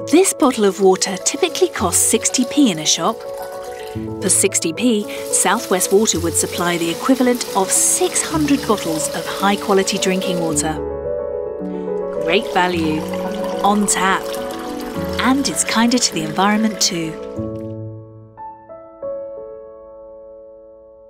This bottle of water typically costs 60p in a shop. For 60p, South West Water would supply the equivalent of 600 bottles of high-quality drinking water. Great value, on tap, and it's kinder to the environment too.